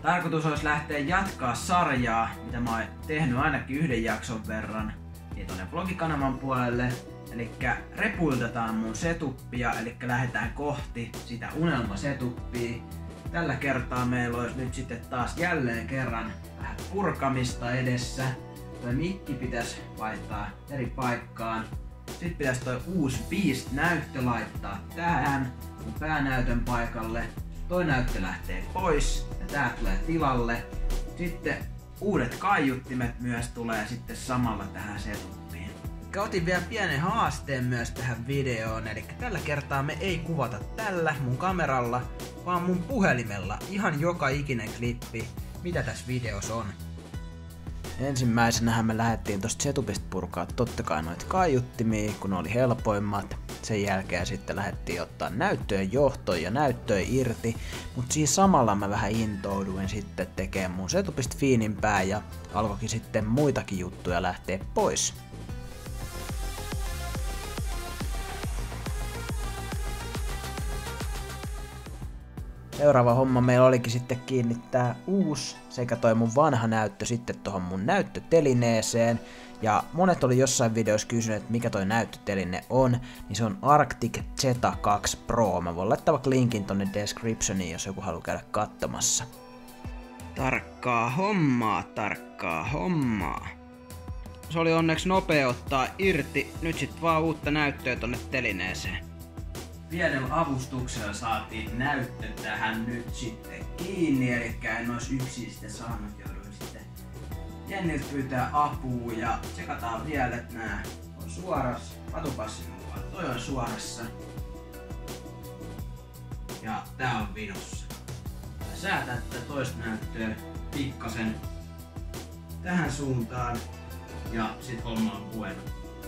Tarkoitus olisi lähteä jatkaa sarjaa, mitä mä oon tehnyt ainakin yhden jakson verran, niin tonne vlogikanavan puolelle. Elikkä repuiltetaan mun setupia, elikkä lähdetään kohti sitä unelmasetuppia. Tällä kertaa meillä olisi nyt sitten taas jälleen kerran vähän purkamista edessä. Toi mikki pitäisi vaihtaa eri paikkaan. Sitten pitäisi toi uusi Beast-näyttö laittaa tähän mun päänäytön paikalle. Toi näyttö lähtee pois ja tää tulee tilalle. Sitten uudet kaiuttimet myös tulee sitten samalla tähän setuppiin. Otin vielä pienen haasteen myös tähän videoon, eli tällä kertaa me ei kuvata tällä mun kameralla, vaan mun puhelimella ihan joka ikinen klippi, mitä tässä videossa on. Ensimmäisenähän me lähdettiin tosta setupista purkaa totta kai noita kaiuttimia, kun ne oli helpoimmat. Sen jälkeen sitten lähdettiin ottaa näyttöjen johtoja ja näyttöjä irti, mutta siinä samalla mä vähän intouduin sitten tekemään mun setupista fiinimpää ja alkoikin sitten muitakin juttuja lähteä pois. Seuraava homma meillä olikin sitten kiinnittää uusi sekä toi mun vanha näyttö sitten tohon mun näyttötelineeseen. Ja monet oli jossain videossa kysyneet, että mikä toi näyttöteline on, niin se on Arctic Zeta 2 Pro. Mä voin laittaa vaikka linkin tonne descriptioniin, jos joku haluaa käydä katsomassa. Tarkkaa hommaa. Se oli onneksi nopea ottaa irti, nyt sit vaan uutta näyttöä tonne telineeseen. Pienellä avustuksella saatiin näyttö tähän nyt sitten kiinni, eli en ois yksin sitten saanut, jouduin sitten Jenniltä pyytää apua ja tsekataan vielä, että nää on suorassa, patupassin mukaan, toi on suorassa ja tää on vinossa. Säätää tätä toista näyttöä pikkasen tähän suuntaan ja sit homma on bueno.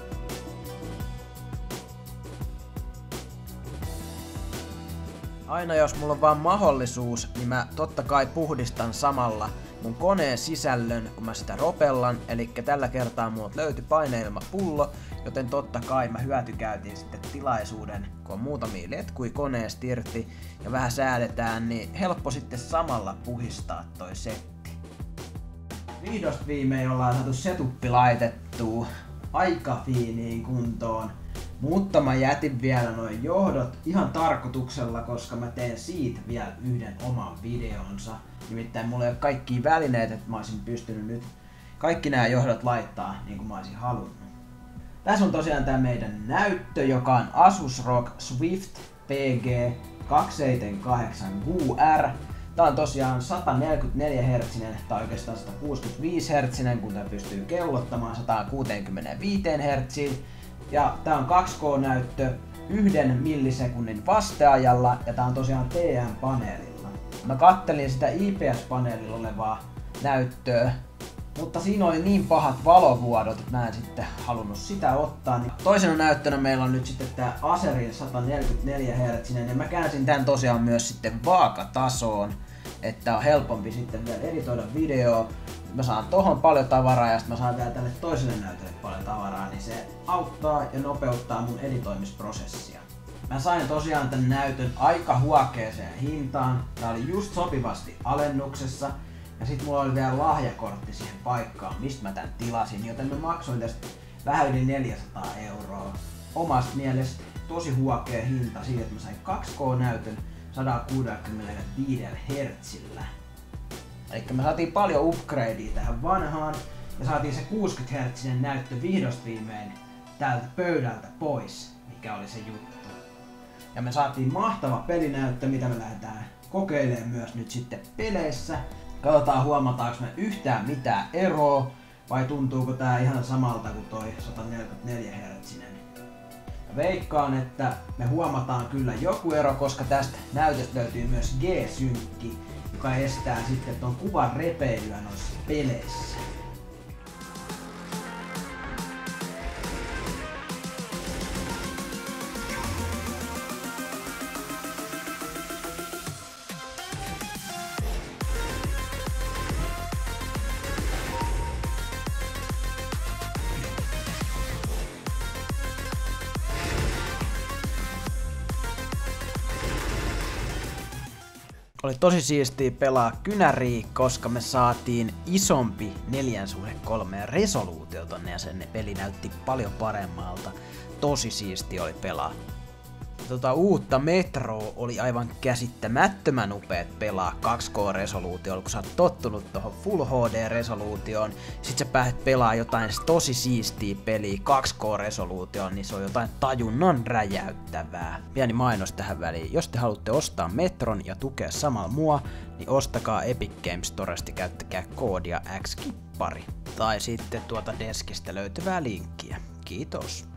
Aina jos mulla on vaan mahdollisuus, niin mä totta kai puhdistan samalla mun koneen sisällön, kun mä sitä ropellan. Eli tällä kertaa mulla löytyi paineilmapullo, joten totta kai mä hyötykäytin sitten tilaisuuden, kun on muutamia letkuja koneesta irti ja vähän säädetään, niin helppo sitten samalla puhistaa toi setti. Vihdosta viimein ollaan saatu setuppi laitettua aika fiiniin kuntoon. Mutta mä jätin vielä noin johdot ihan tarkoituksella, koska mä teen siitä vielä yhden oman videonsa. Nimittäin mulla ei ole kaikkia välineitä, että mä olisin pystynyt nyt kaikki nämä johdot laittaa niin kuin mä olisin halunnut. Tässä on tosiaan tää meidän näyttö, joka on Asus ROG Swift PG 278 QR. Tää on tosiaan 144 Hz, tai oikeastaan 165 Hz, kun tää pystyy kellottamaan 165 Hz. Ja tää on 2K-näyttö 1 millisekunnin vasteajalla ja tää on tosiaan TM-paneelilla. Mä kattelin sitä IPS-paneelilla olevaa näyttöä, mutta siinä oli niin pahat valovuodot, että mä en sitten halunnut sitä ottaa. Toisena näyttönä meillä on nyt sitten tää Aserin 144 Hz ja mä käänsin tän tosiaan myös sitten vaakatasoon, että on helpompi sitten vielä editoida videoa. Mä saan tohon paljon tavaraa ja sitten mä saan vielä tälle toiselle näytölle paljon tavaraa, niin se auttaa ja nopeuttaa mun editoimisprosessia. Mä sain tosiaan tän näytön aika huokeeseen hintaan. Tää oli just sopivasti alennuksessa. Ja sit mulla oli vielä lahjakortti siihen paikkaan, mistä mä tän tilasin, joten mä maksoin tästä vähän yli 400 €. Omasta mielestä tosi huokea hinta siitä, että mä sain 2K-näytön 165 Hz. Eli me saatiin paljon upgradea tähän vanhaan ja saatiin se 60 Hz näyttö vihdosta viimein täältä pöydältä pois, mikä oli se juttu. Ja me saatiin mahtava pelinäyttö, mitä me lähdetään kokeilemaan myös nyt sitten peleissä. Katsotaan huomataanko me yhtään mitään eroa vai tuntuuko tää ihan samalta kuin toi 144 Hz. Veikkaan, että me huomataan kyllä joku ero, koska tästä näytöstä löytyy myös G-synkki, joka estää sitten ton kuvan repeilyä noissa peleissä. Oli tosi siistiä pelaa kynäriä, koska me saatiin isompi 4:3 resoluutio tonne ja sen peli näytti paljon paremmalta. Tosi siistiä oli pelaa. Uutta Metroa oli aivan käsittämättömän upeet pelaa 2K-resoluutiolla, kun sä oot tottunut tohon Full HD-resoluutioon, sit sä pääset pelaa jotain tosi siistiä peliä 2K-resoluutioon, niin se on jotain tajunnan räjäyttävää. Pieni mainos tähän väliin. Jos te haluatte ostaa Metron ja tukea samalla mua, niin ostakaa Epic Games Storesta, käyttäkää koodia XKippari. Tai sitten tuota deskistä löytyvää linkkiä. Kiitos.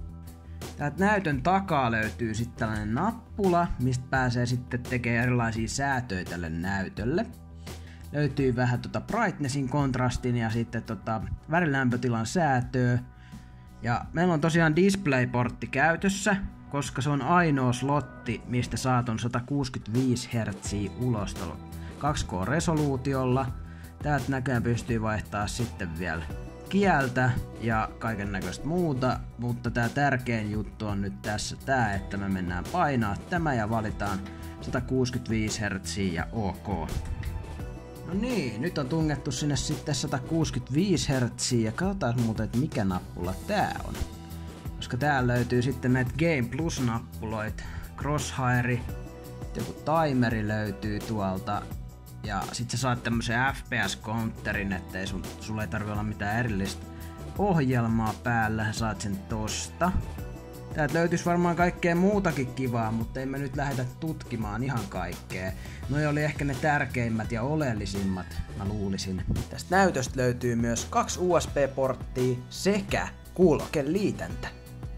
Täältä näytön takaa löytyy sitten tällainen nappula, mistä pääsee sitten tekemään erilaisia säätöjä tälle näytölle. Löytyy vähän brightnessin, kontrastin ja sitten värilämpötilan säätöä. Ja meillä on tosiaan DisplayPortti käytössä, koska se on ainoa slotti, mistä saat on 165 Hz ulos 2K-resoluutiolla. Täältä näköjään pystyy vaihtaa sitten vielä kieltä ja kaiken näköistä muuta, mutta tää tärkein juttu on nyt tässä tää, että me mennään painaa tämä ja valitaan 165 Hz ja OK. No niin, nyt on tungettu sinne sitten 165 Hz ja katsotaan muuten, että mikä nappula tää on. Koska täällä löytyy sitten näitä Game Plus-nappuloita, Crosshairi, joku timeri löytyy tuolta. Ja sit sä saat tämmösen FPS-counterin, ettei sulla ei tarvi olla mitään erillistä ohjelmaa päällä, sä saat sen tosta. Täältä löytyis varmaan kaikkea muutakin kivaa, mutta ei me nyt lähdetä tutkimaan ihan kaikkea. Noi oli ehkä ne tärkeimmät ja oleellisimmat, mä luulisin. Tästä näytöstä löytyy myös 2 USB-porttia sekä kuulokeliitäntä.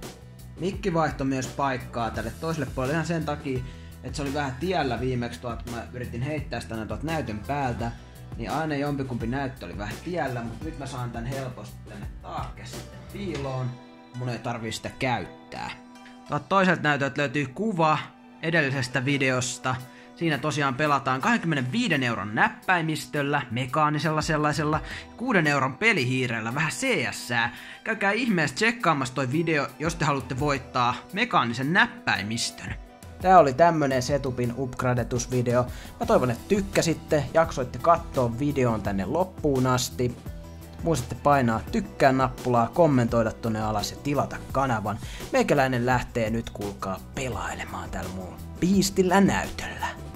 Mikki vaihtoi myös paikkaa tälle toiselle puolelle ihan sen takia, että se oli vähän tiellä viimeksi kun mä yritin heittää sitä tuolta näytön päältä, niin aina jompikumpi näyttö oli vähän tiellä, mutta nyt mä saan tän helposti tänne taakke sitten piiloon. Mun ei tarvii sitä käyttää. Tuolta toiselta näytöltä löytyy kuva edellisestä videosta. Siinä tosiaan pelataan 25 € näppäimistöllä, mekaanisella sellaisella, 6 € pelihiirellä, vähän CS-ää. Käykää ihmeessä tsekkaamassa toi video, jos te haluatte voittaa mekaanisen näppäimistön. Tää oli tämmönen setupin upgradetusvideo. Mä toivon, että tykkäsitte, jaksoitte katsoa videon tänne loppuun asti. Muistatte painaa tykkää nappulaa, kommentoida tonne alas ja tilata kanavan. Meikäläinen lähtee nyt kuulkaa pelailemaan täällä mun piistillä näytöllä.